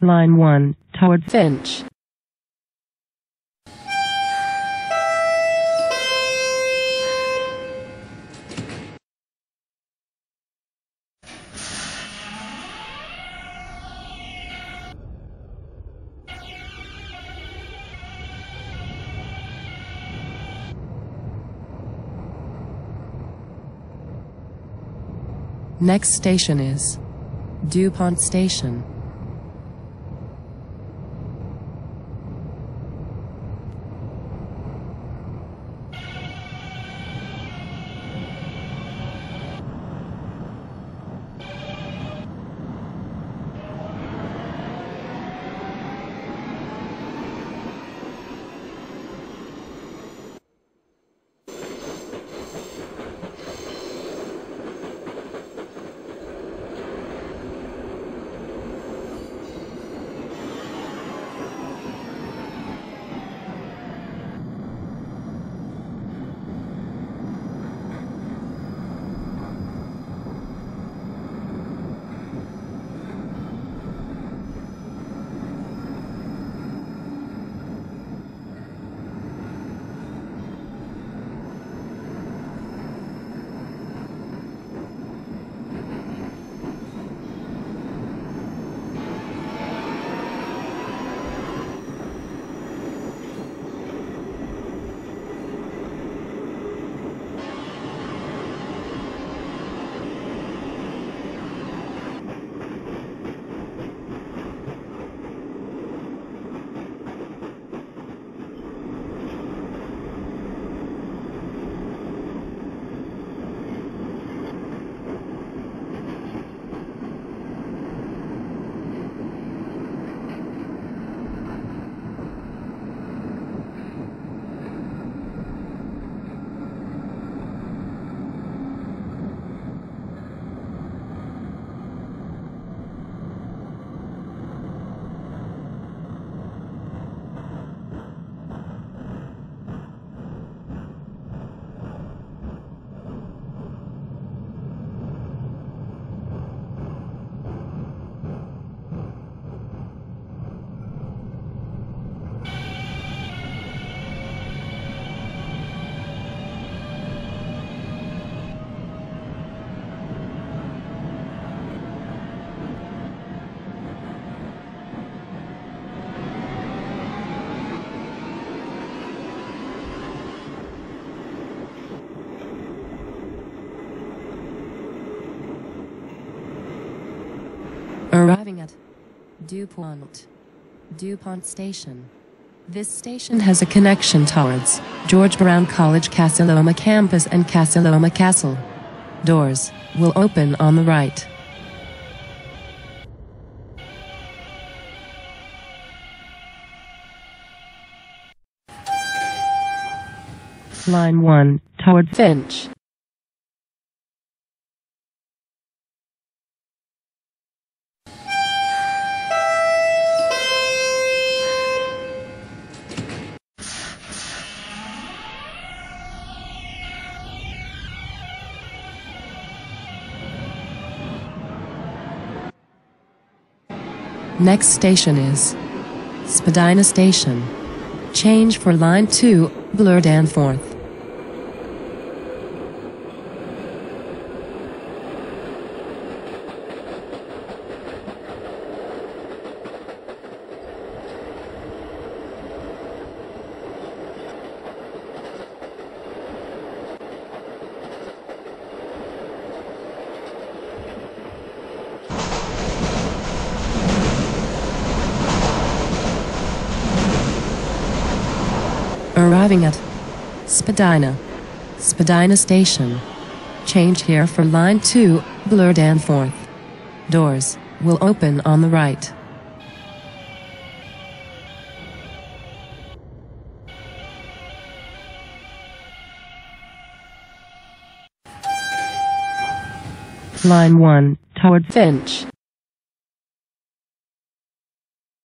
Line 1, toward Finch. Next station is DuPont Station. Arriving at DuPont Station. This station has a connection towards George Brown College Casiloma Campus and Casiloma Castle. Doors will open on the right. Line 1, toward Finch. Next station is Spadina Station. Change for Line 2, Bloor Danforth. Arriving at Spadina Station. Change here for Line 2, Bloor Danforth. Doors will open on the right. Line 1, toward Finch.